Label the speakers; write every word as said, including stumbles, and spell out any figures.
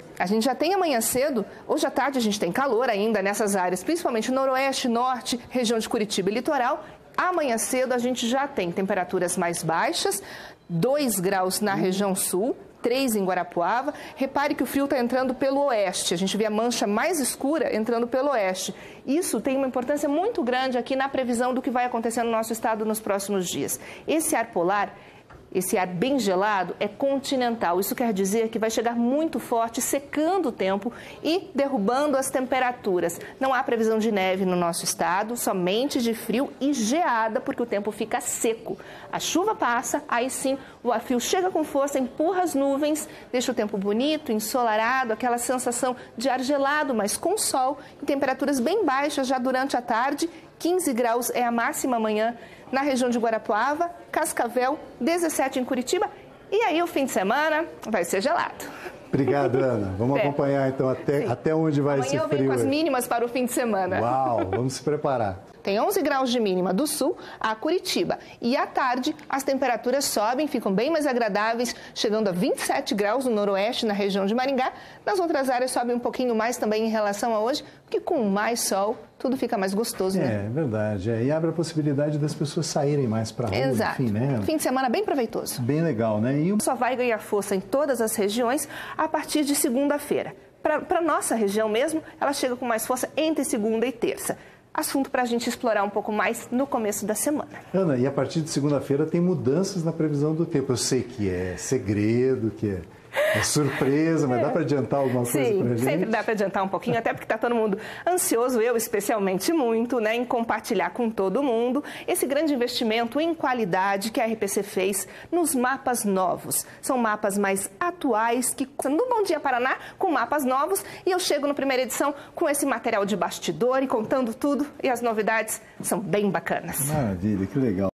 Speaker 1: A gente já tem amanhã cedo, hoje à tarde a gente tem calor ainda nessas áreas, principalmente noroeste, norte, região de Curitiba e litoral. Amanhã cedo a gente já tem temperaturas mais baixas, dois graus na região sul, três em Guarapuava. Repare que o frio está entrando pelo oeste, a gente vê a mancha mais escura entrando pelo oeste. Isso tem uma importância muito grande aqui na previsão do que vai acontecer no nosso estado nos próximos dias. Esse ar polar, esse ar bem gelado, é continental. Isso quer dizer que vai chegar muito forte, secando o tempo e derrubando as temperaturas. Não há previsão de neve no nosso estado, somente de frio e geada, porque o tempo fica seco. A chuva passa, aí sim o ar frio chega com força, empurra as nuvens, deixa o tempo bonito, ensolarado, aquela sensação de ar gelado, mas com sol, em temperaturas bem baixas já durante a tarde. quinze graus é a máxima amanhã na região de Guarapuava, Cascavel, dezessete em Curitiba. E aí o fim de semana vai ser gelado.
Speaker 2: Obrigado, Ana. Vamos
Speaker 1: é.
Speaker 2: acompanhar então até, até onde vai
Speaker 1: Amanhã
Speaker 2: esse frio.
Speaker 1: Amanhã eu venho com as
Speaker 2: aí.
Speaker 1: mínimas para o fim de semana.
Speaker 2: Uau, vamos se preparar.
Speaker 1: Tem onze graus de mínima do sul a Curitiba. E à tarde as temperaturas sobem, ficam bem mais agradáveis, chegando a vinte e sete graus no noroeste, na região de Maringá. Nas outras áreas sobe um pouquinho mais também em relação a hoje, porque com mais sol tudo fica mais gostoso, né?
Speaker 2: É, verdade. É. E abre a possibilidade das pessoas saírem mais para a rua.
Speaker 1: Exato.
Speaker 2: Enfim, né?
Speaker 1: Fim de semana bem proveitoso.
Speaker 2: Bem legal, né? E o...
Speaker 1: Só vai ganhar força em todas as regiões a partir de segunda-feira. Para a nossa região mesmo, ela chega com mais força entre segunda e terça. Assunto para a gente explorar um pouco mais no começo da semana.
Speaker 2: Ana, e a partir de segunda-feira tem mudanças na previsão do tempo. Eu sei que é segredo, que é, é surpresa, mas é. dá para adiantar alguma coisa
Speaker 1: Sim,
Speaker 2: para a gente?
Speaker 1: sempre dá para adiantar um pouquinho, até porque está todo mundo ansioso, eu especialmente muito, né, em compartilhar com todo mundo esse grande investimento em qualidade que a R P C fez nos mapas novos. São mapas mais atuais, que no Bom Dia Paraná, com mapas novos, e eu chego na primeira edição com esse material de bastidor e contando tudo, e as novidades são bem bacanas.
Speaker 2: Maravilha, que legal.